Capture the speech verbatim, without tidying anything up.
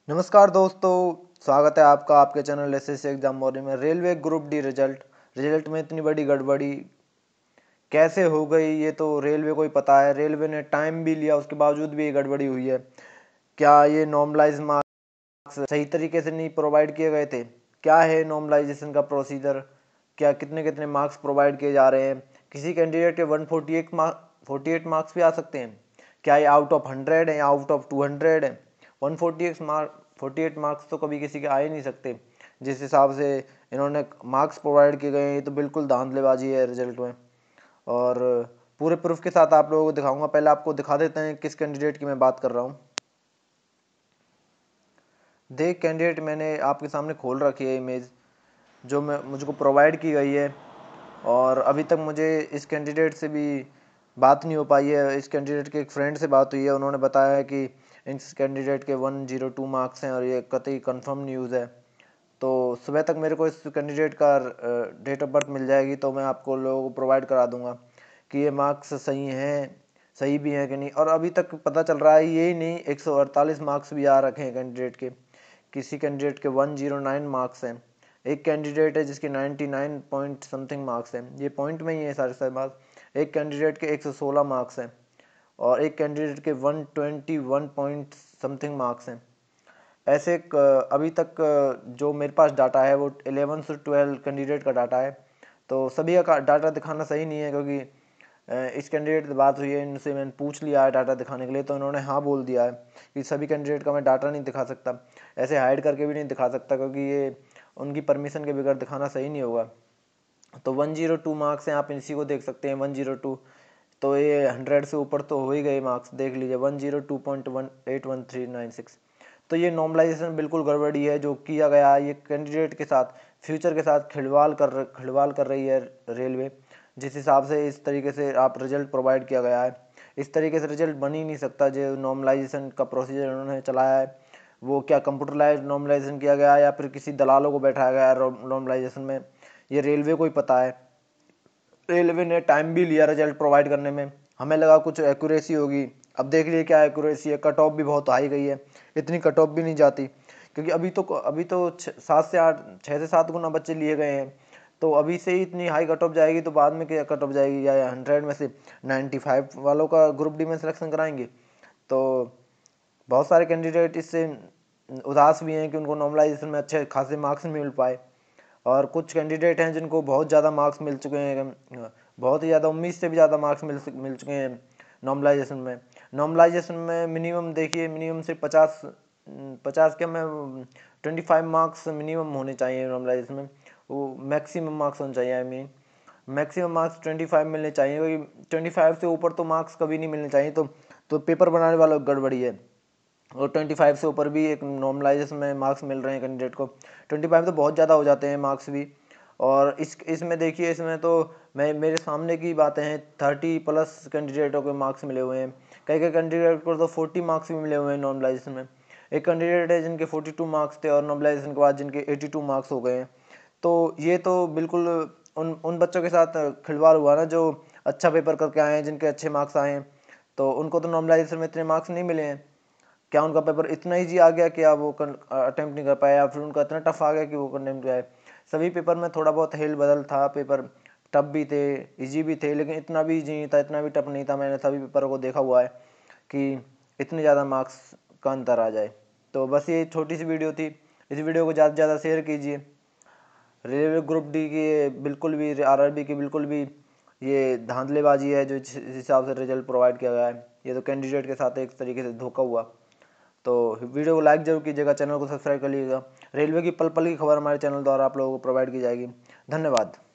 नमस्कार दोस्तों, स्वागत है आपका आपके चैनल एसएससी एग्जाम मॉर्निंग में। Railway group D result result में इतनी बड़ी गड़बड़ी कैसे हो गई, ये तो रेलवे को ही पता है। रेलवे ने टाइम भी लिया, उसके बावजूद भी ये गड़बड़ी हुई है। क्या ये नॉर्मलाइज मार्क्स सही तरीके से नहीं प्रोवाइड किए गए थे? क्या है नॉर्मलाइजेशन का प्रोसीजर? क्या कितने कितने मार्क्स प्रोवाइड किए जा रहे हैं? किसी कैंडिडेट के one forty eight mark forty eight marks भी आ सकते हैं। क्या ये आउट ऑफ हंड्रेड है या आउट ऑफ टू हंड्रेड है? One forty eight mark forty eight marks तो कभी किसी के आ ही नहीं सकते। जिस हिसाब से इन्होंने मार्क्स प्रोवाइड किए गए हैं, ये तो बिल्कुल धांधलेबाजी है रिजल्ट में। और पूरे प्रूफ के साथ आप लोगों को दिखाऊंगा। पहले आपको दिखा देते हैं किस कैंडिडेट की मैं बात कर रहा हूँ। देख कैंडिडेट मैंने आपके सामने खोल रखी है इमेज, जो मैं मुझको प्रोवाइड की गई है। और अभी तक मुझे इस कैंडिडेट से भी बात नहीं हो पाई है। इस कैंडिडेट के एक फ्रेंड से बात हुई है, उन्होंने बताया है कि इस कैंडिडेट के वन जीरो टू मार्क्स हैं और ये कतई कंफर्म न्यूज़ है। तो सुबह तक मेरे को इस कैंडिडेट का डेट ऑफ बर्थ मिल जाएगी तो मैं आपको लोगों को प्रोवाइड करा दूंगा कि ये मार्क्स सही हैं, सही भी हैं कि नहीं। और अभी तक पता चल रहा है यही नहीं, एक सौ अड़तालीस मार्क्स भी आ रखे हैं कैंडिडेट के। किसी कैंडिडेट के वन जीरो नाइन मार्क्स हैं। एक कैंडिडेट है जिसके ninety nine point something marks हैं, ये पॉइंट में ही है सारे सारे मार्क्स। एक कैंडिडेट के एक सौ सोलह मार्क्स हैं और एक कैंडिडेट के one twenty one point something marks हैं। ऐसे अभी तक जो मेरे पास डाटा है वो इलेवन से ट्वेल्व कैंडिडेट का डाटा है। तो सभी का डाटा दिखाना सही नहीं है, क्योंकि इस कैंडिडेट से बात हुई है, इनसे मैंने पूछ लिया है डाटा दिखाने के लिए, तो इन्होंने हाँ बोल दिया है कि सभी कैंडिडेट का मैं डाटा नहीं दिखा सकता। ऐसे हाइड करके भी नहीं दिखा सकता, क्योंकि ये उनकी परमिशन के बगैर दिखाना सही नहीं होगा। तो वन जीरो टू मार्क्स हैं, आप इसी को देख सकते हैं वन जीरो टू। तो ये हंड्रेड से ऊपर तो हो ही गए मार्क्स, देख लीजिए one zero two point one eight one three nine six. तो ये नॉर्मलाइजेशन बिल्कुल गड़बड़ी है जो किया गया है। ये कैंडिडेट के साथ, फ्यूचर के साथ खिलवाड़ कर खिलवाड़ कर रही है रेलवे। जिस हिसाब से इस तरीके से आप रिजल्ट प्रोवाइड किया गया है, इस तरीके से रिजल्ट बन ही नहीं सकता। जो नॉर्मलाइजेशन का प्रोसीजर उन्होंने चलाया है, वो क्या कंप्यूटराइज नॉर्मलाइजेशन किया गया है या फिर किसी दलालों को बैठाया गया है नॉर्मलाइजेशन में, ये रेलवे को ही पता है। रेलवे ने टाइम भी लिया रिजल्ट प्रोवाइड करने में। हमें लगा कुछ एक्यूरेसी होगी, अब देख लिए क्या एक्यूरेसी है। कट ऑफ भी बहुत हाई गई है, इतनी कट ऑफ भी नहीं जाती, क्योंकि अभी तो अभी तो सात से आठ छः से सात गुना बच्चे लिए गए हैं। तो अभी से ही इतनी हाई कट ऑफ जाएगी तो बाद में क्या कट ऑफ जाएगी? या हंड्रेड में से नाइन्टी फाइव वालों का ग्रुप डी में सिलेक्शन कराएंगे। तो बहुत सारे कैंडिडेट इससे उदास भी हैं कि उनको नॉर्मलाइजेशन में अच्छे खासे मार्क्स नहीं मिल पाए। और कुछ कैंडिडेट हैं जिनको बहुत ज़्यादा मार्क्स मिल चुके हैं, बहुत ही ज़्यादा, उम्मीद से भी ज़्यादा मार्क्स मिल मिल चुके हैं नॉर्मलाइजेशन में। नॉर्मलाइजेशन में मिनिमम देखिए, मिनिमम से पचास पचास क्या मैं ट्वेंटी फाइव मार्क्स मिनिमम होने चाहिए नॉर्मलाइजेशन में। वो मैक्सिमम मार्क्स होने चाहिए, I mean maximum marks twenty five मिलने चाहिए, क्योंकि ट्वेंटी फाइव से ऊपर तो मार्क्स कभी नहीं मिलने चाहिए। तो तो पेपर बनाने वाला गड़बड़ी है। और ट्वेंटी फाइव से ऊपर भी एक नॉर्मलाइजेशन में मार्क्स मिल रहे हैं कैंडिडेट को। ट्वेंटी फाइव तो बहुत ज़्यादा हो जाते हैं मार्क्स भी। और इस इसमें देखिए, इसमें तो मैं मेरे सामने की बातें हैं, थर्टी प्लस कैंडिडेटों के मार्क्स मिले हुए हैं। कई कई कैंडिडेट को तो फोर्टी मार्क्स भी मिले हुए हैं नॉर्मलाइजेशन में। एक कैंडिडेट है जिनके फोर्टी टू मार्क्स थे और नॉर्मलाइजेशन के बाद जिनके एटी टू मार्क्स हो गए हैं। तो ये तो बिल्कुल उन उन बच्चों के साथ खिलवाड़ हुआ ना, जो अच्छा पेपर करके आए हैं, जिनके अच्छे मार्क्स आए हैं। तो उनको तो नॉर्मलाइजेशन में इतने मार्क्स नहीं मिले हैं। क्या उनका पेपर इतना ईजी आ गया कि आप वो अटेम्प्ट नहीं कर पाए, या फिर उनका इतना टफ आ गया कि वो अटेम्प्ट आए? सभी पेपर में थोड़ा बहुत हेल बदल था, पेपर टफ भी थे, इजी भी थे, लेकिन इतना भी इजी नहीं था, इतना भी टफ नहीं था। मैंने सभी पेपरों को देखा हुआ है कि इतने ज़्यादा मार्क्स का अंतर आ जाए। तो बस ये छोटी सी वीडियो थी। इस वीडियो को ज़्यादा से ज़्यादा शेयर कीजिए। रेलवे ग्रुप डी की बिल्कुल भी, आरआरबी की बिल्कुल भी ये धांधलेबाजी है जो जिस हिसाब से रिजल्ट प्रोवाइड किया गया है। ये तो कैंडिडेट के साथ एक तरीके से धोखा हुआ। तो वीडियो को लाइक जरूर कीजिएगा, चैनल को सब्सक्राइब कर लीजिएगा। रेलवे की पल पल की खबर हमारे चैनल द्वारा आप लोगों को प्रोवाइड की जाएगी। धन्यवाद।